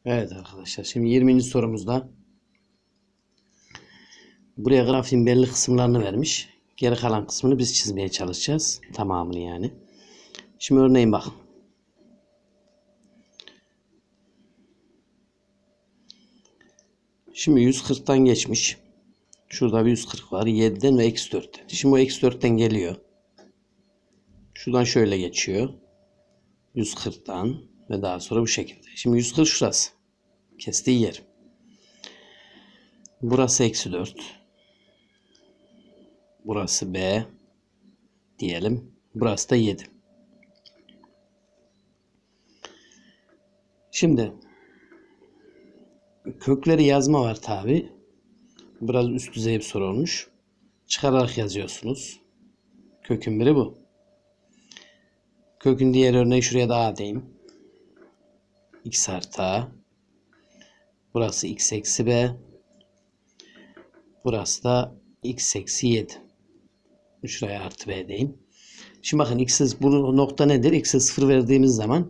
Evet arkadaşlar, şimdi 20. sorumuzda buraya grafiğin belli kısımlarını vermiş. Geri kalan kısmını biz çizmeye çalışacağız. Tamamını yani. Şimdi örneğin bak. Şimdi 140'tan geçmiş. Şurada bir 140 var. 7'den ve eksi 4'ten. Şimdi bu eksi 4'ten geliyor. Şuradan şöyle geçiyor. 140'tan ve daha sonra bu şekilde. Şimdi 140 şurası. Kestiği yer. Burası eksi 4. Burası B diyelim. Burası da 7. Şimdi kökleri yazma var tabi. Biraz üst düzey bir soru olmuş. Çıkararak yazıyorsunuz. Kökün biri bu. Kökün diğer örneği şuraya da A diyeyim. X artı A. Burası X eksi B. Burası da X eksi 7. Şuraya artı B diyeyim. Şimdi bakın bu nokta nedir? X'e 0 verdiğimiz zaman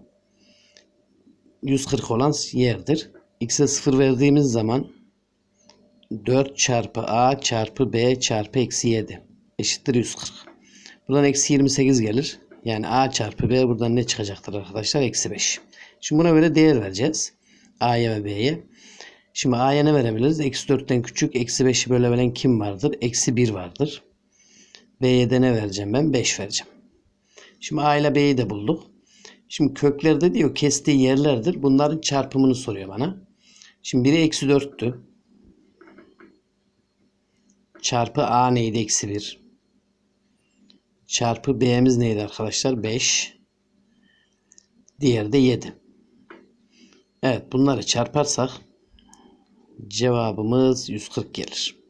140 olan yerdir. X'e 0 verdiğimiz zaman 4 çarpı A çarpı B çarpı eksi 7 eşittir 140. Buradan eksi 28 gelir. Yani A çarpı B buradan ne çıkacaktır arkadaşlar? Eksi 5. Şimdi buna göre değer vereceğiz. A'ya ve B'ye. Şimdi A'ya ne verebiliriz? Eksi 4'ten küçük eksi 5'i bölebilen kim vardır? Eksi 1 vardır. B'ye de ne vereceğim ben? 5 vereceğim. Şimdi A ile B'yi de bulduk. Şimdi köklerde diyor kestiği yerlerdir. Bunların çarpımını soruyor bana. Şimdi biri eksi 4'tü. Çarpı A neydi? Eksi 1. Çarpı B'miz neydi arkadaşlar? 5. Diğeri de 7. Evet, bunları çarparsak cevabımız 140 gelir.